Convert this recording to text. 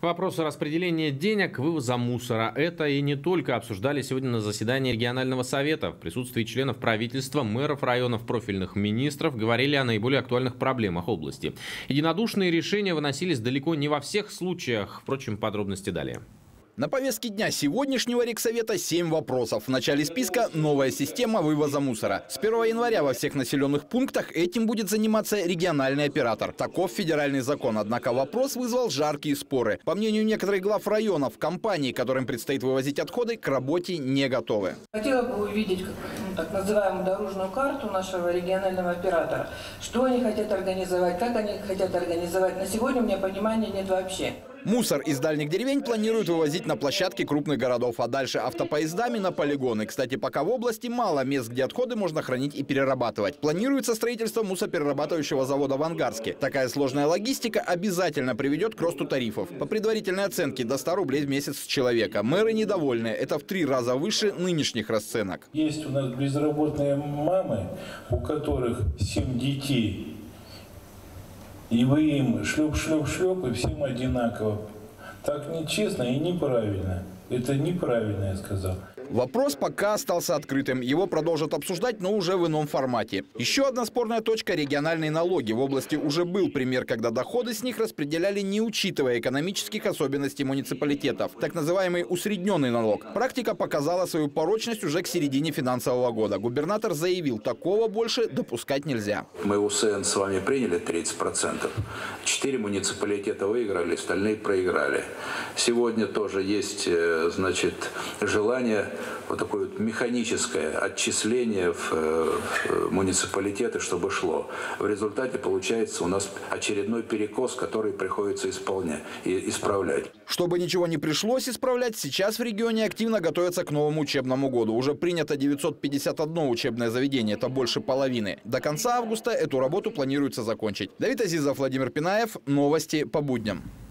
Вопросы распределения денег, вывоза мусора. Это и не только обсуждали сегодня на заседании регионального совета. В присутствии членов правительства, мэров районов, профильных министров говорили о наиболее актуальных проблемах области. Единодушные решения выносились далеко не во всех случаях. Впрочем, подробности далее. На повестке дня сегодняшнего регсовета 7 вопросов. В начале списка – новая система вывоза мусора. С 1 января во всех населенных пунктах этим будет заниматься региональный оператор. Таков федеральный закон. Однако вопрос вызвал жаркие споры. По мнению некоторых глав районов, компании, которым предстоит вывозить отходы, к работе не готовы. Хотела бы увидеть так называемую дорожную карту нашего регионального оператора. Что они хотят организовать, как они хотят организовать. На сегодня у меня понимания нет вообще. Мусор из дальних деревень планируют вывозить на площадки крупных городов, а дальше автопоездами на полигоны. Кстати, пока в области мало мест, где отходы можно хранить и перерабатывать. Планируется строительство мусоперерабатывающего завода в Ангарске. Такая сложная логистика обязательно приведет к росту тарифов. По предварительной оценке до 100 рублей в месяц с человека. Мэры недовольны. Это в 3 раза выше нынешних расценок. Есть у нас безработные мамы, у которых 7 детей. И вы им шлеп, и всем одинаково. Так нечестно и неправильно. Это неправильно, я сказал. Вопрос пока остался открытым. Его продолжат обсуждать, но уже в ином формате. Еще одна спорная точка – региональные налоги. В области уже был пример, когда доходы с них распределяли, не учитывая экономических особенностей муниципалитетов. Так называемый усредненный налог. Практика показала свою порочность уже к середине финансового года. Губернатор заявил, такого больше допускать нельзя. Мы УСН с вами приняли 30%. 4 муниципалитета выиграли, остальные проиграли. Сегодня тоже есть, значит, желание вот такое вот механическое отчисление в муниципалитеты, чтобы шло. В результате получается у нас очередной перекос, который приходится исправлять. Чтобы ничего не пришлось исправлять, сейчас в регионе активно готовятся к новому учебному году. Уже принято 951 учебное заведение, это больше половины. До конца августа эту работу планируется закончить. Давид Азизов, Владимир Пинаев. Новости по будням.